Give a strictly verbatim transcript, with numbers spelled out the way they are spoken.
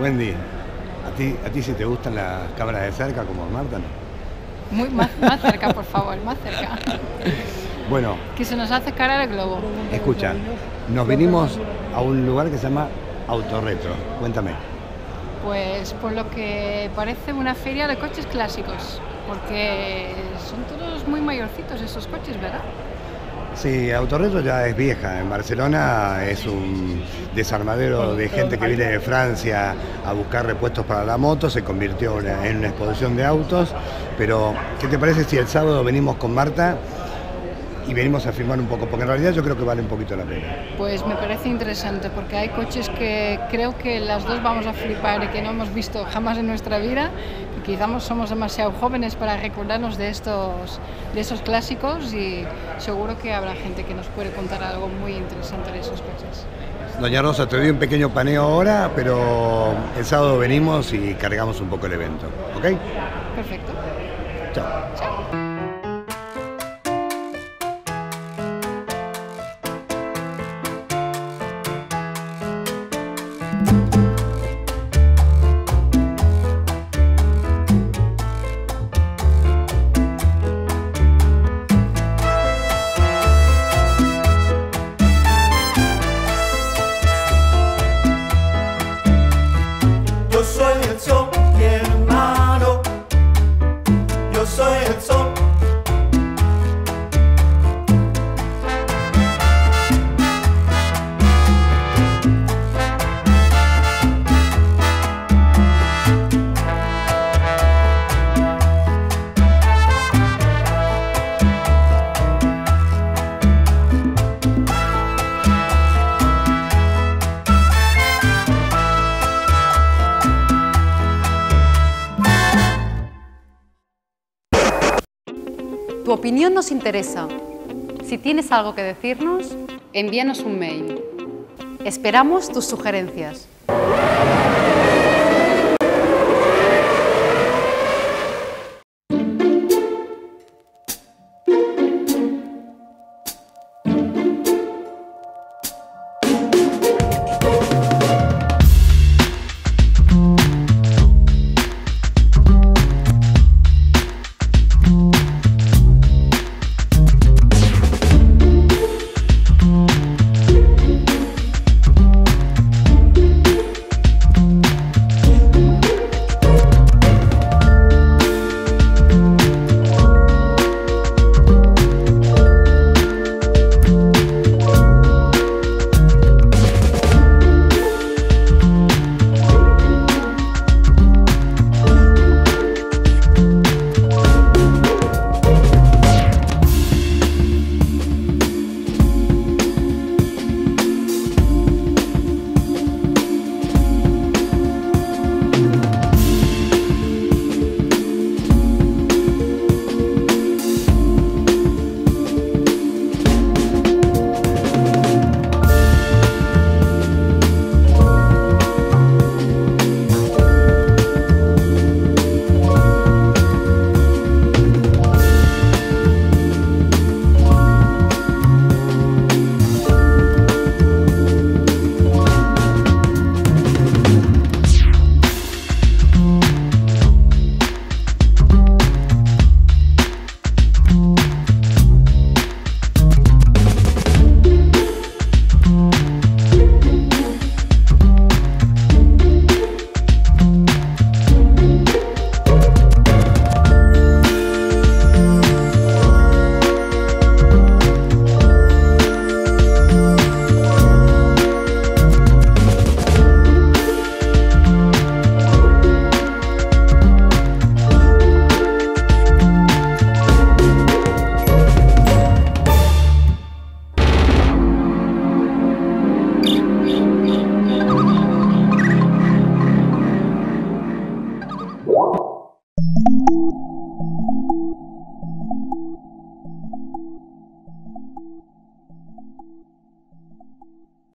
Wendy, ¿a ti, a ti si te gustan las cámaras de cerca como a Marta, no? Muy, más, más cerca, por favor, más cerca. Bueno. Que se nos hace cara el globo. Escucha, nos vinimos a un lugar que se llama Autorretro. Cuéntame. Pues por lo que parece una feria de coches clásicos, porque son todos muy mayorcitos esos coches, ¿verdad? Sí, Autorretro ya es vieja. En Barcelona es un desarmadero de gente que viene de Francia a buscar repuestos para la moto. Se convirtió en una exposición de autos. Pero, ¿qué te parece si el sábado venimos con Marta y venimos a filmar un poco? Porque en realidad yo creo que vale un poquito la pena. Pues me parece interesante, porque hay coches que creo que las dos vamos a flipar y que no hemos visto jamás en nuestra vida. Y quizás somos demasiado jóvenes para recordarnos de estos, de esos clásicos, y seguro que habrá gente que nos puede contar algo muy interesante de esos coches. Doña Rosa, te doy un pequeño paneo ahora, pero el sábado venimos y cargamos un poco el evento, ¿ok? Perfecto. Chao. Chao. Yo soy el sol, mi hermano. Yo soy el sol. Tu opinión nos interesa. Si tienes algo que decirnos, envíanos un mail. Esperamos tus sugerencias. What?